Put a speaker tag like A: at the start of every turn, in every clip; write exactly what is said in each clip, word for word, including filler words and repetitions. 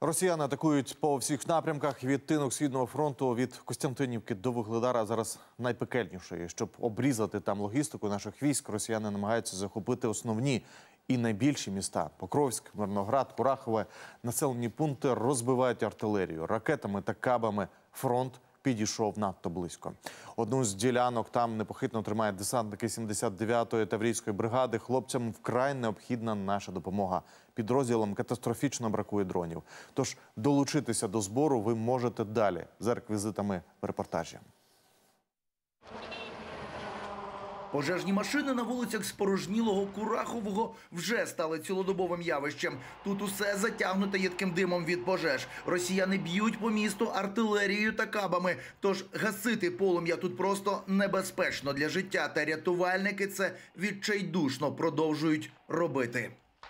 A: Росіяни атакують по всіх напрямках від тинок Східного фронту, від Костянтинівки до Вугледара, зараз найпекельнішої. Щоб обрізати там логістику наших військ, росіяни намагаються захопити основні і найбільші міста – Покровськ, Мирноград, Курахове. Населені пункти розбивають артилерію, ракетами та кабами. Фронт підійшов надто близько. Одну з ділянок там непохитно тримають десантники сімдесят дев'ятої таврійської бригади. Хлопцям вкрай необхідна наша допомога. Підрозділам катастрофічно бракує дронів. Тож долучитися до збору ви можете далі за реквізитами в репортажі.
B: Пожежні машини на вулицях спорожнілого Курахового вже стали цілодобовим явищем. Тут усе затягнуте їдким димом від пожеж. Росіяни б'ють по місту артилерією та кабами. Тож гасити полум'я тут просто небезпечно для життя. Та рятувальники це відчайдушно продовжують робити.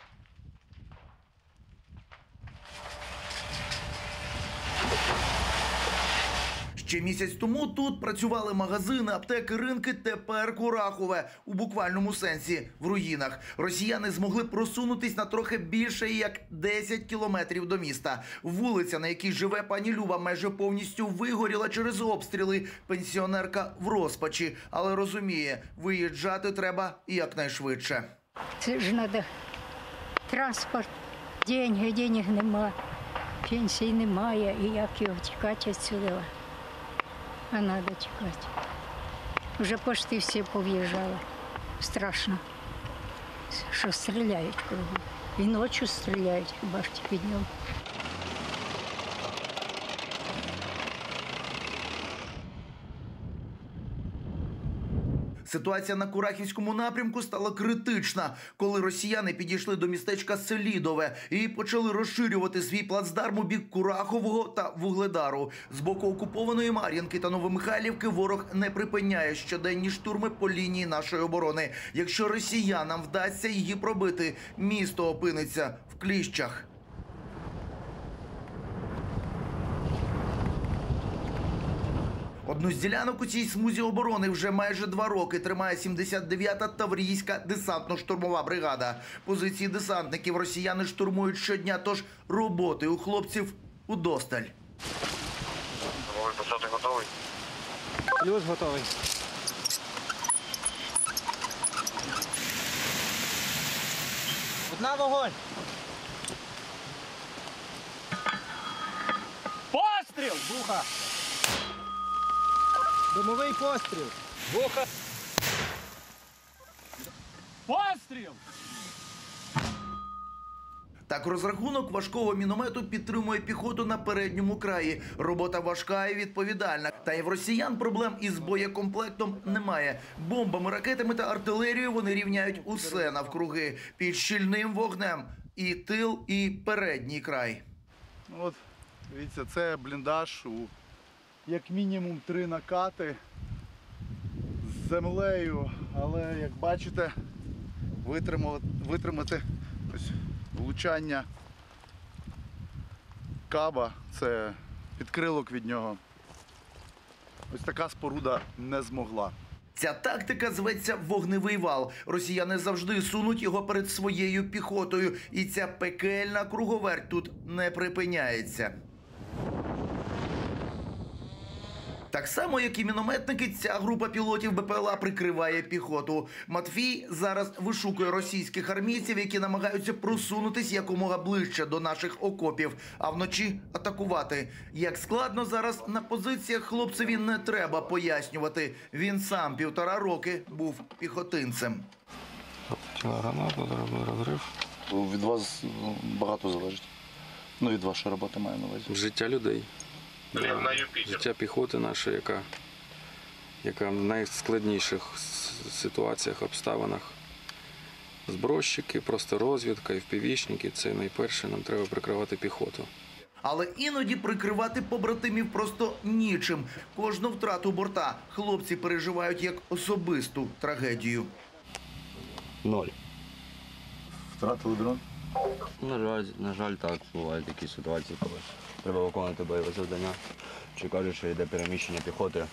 B: Ще місяць тому тут працювали магазини, аптеки, ринки, тепер Курахове у буквальному сенсі в руїнах. Росіяни змогли просунутись на трохи більше як десять кілометрів до міста. Вулиця, на якій живе пані Люба, майже повністю вигоріла через обстріли. Пенсіонерка в розпачі, але розуміє, виїжджати треба якнайшвидше.
C: Це ж треба транспорт, деньги, денег нема, пенсії немає, і як його тікати відсюди. А треба тікати. Вже почти всі пов'їжджали. Страшно, що стріляють кругом. І ночі стріляють, хіба ж під ним.
B: Ситуація на Курахівському напрямку стала критична, коли росіяни підійшли до містечка Селідове і почали розширювати свій плацдарм у бік Курахового та Вугледару. З боку окупованої Мар'їнки та Новомихайлівки ворог не припиняє щоденні штурми по лінії нашої оборони. Якщо росіянам вдасться її пробити, місто опиниться в кліщах. Одну з ділянок у цій смузі оборони вже майже два роки тримає сімдесят дев'ята Таврійська десантно-штурмова бригада. Позиції десантників росіяни штурмують щодня, тож роботи у хлопців удосталь.
D: Посадник готовий?
E: Плюс готовий. Одна вогонь! Постріл! Буха! Димовий постріл. Буха. Постріл!
B: Так, розрахунок важкого міномету підтримує піхоту на передньому краї. Робота важка і відповідальна. Та й в росіян проблем із боєкомплектом немає. Бомбами, ракетами та артилерією вони рівняють усе навкруги. Під щільним вогнем. І тил, і передній край.
F: От, дивіться, це бліндаж у як мінімум три накати з землею, але, як бачите, витримати, витримати ось влучання каба, це підкрилок від нього. Ось така споруда не змогла.
B: Ця тактика зветься вогневий вал. Росіяни завжди сунуть його перед своєю піхотою. І ця пекельна круговерть тут не припиняється. Так само, як і мінометники, ця група пілотів БПЛА прикриває піхоту. Матвій зараз вишукує російських армійців, які намагаються просунутись якомога ближче до наших окопів, а вночі атакувати. Як складно зараз на позиціях, хлопцеві не треба пояснювати. Він сам півтора роки був піхотинцем.
D: Тіла гранату, зробили розрив. Від вас багато залежить. Ну, від вашої роботи маю на увазі.
G: Життя людей. Життя піхоти нашої, яка, яка в найскладніших ситуаціях, обставинах. Збройщики, просто розвідка, і впівішники – це найперше, нам треба прикривати піхоту.
B: Але іноді прикривати побратимів просто нічим. Кожну втрату борта хлопці переживають як особисту трагедію.
D: Ноль.
F: Втратили дрон?
H: На жаль, на жаль, так, бувають такі ситуації, коли треба виконувати бойове завдання. Чи кажуть, що йде переміщення піхоти.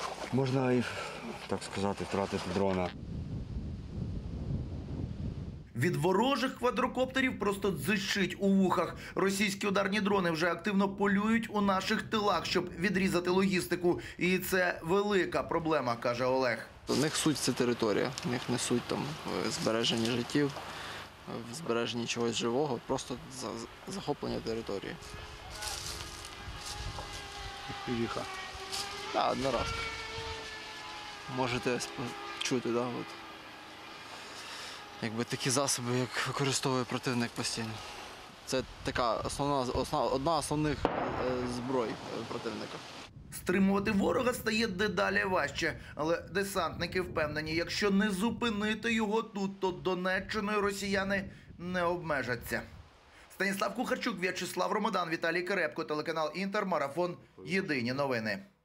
H: Можна і, так сказати, втратити дрона.
B: Від ворожих квадрокоптерів просто дзищить у вухах. Російські ударні дрони вже активно полюють у наших тилах, щоб відрізати логістику. І це велика проблема, каже Олег.
I: У них суть – це територія. У них не суть там в збереженні життів, в збереженні чогось живого, просто за- захоплення території.
F: Півіха.
I: Так, одна раз. Можете сп- чути, да, от. Якби такі засоби, як використовує противник постійно. Це така основна, основна одна з основних е, зброй е, противника.
B: Стримувати ворога стає дедалі важче. Але десантники впевнені, якщо не зупинити його тут, то Донеччиною росіяни не обмежаться. Станіслав Кухарчук, В'ячеслав Ромадан, Віталій Керепко, телеканал «Інтер», Марафон. Єдині новини.